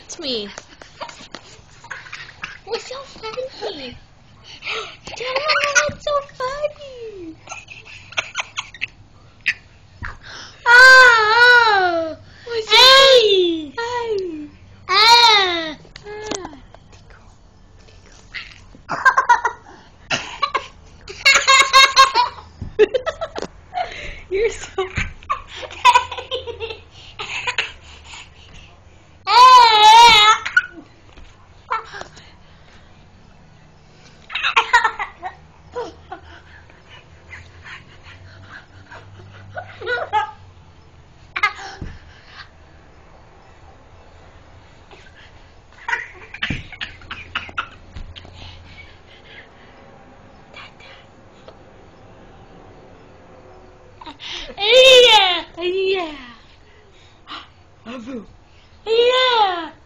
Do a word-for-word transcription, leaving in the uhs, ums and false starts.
at me. What's so funny? Dad, what's so funny? Oh! What's so Hey! funny? Ah! You're so... Yeah! Yeah! Abu. Yeah!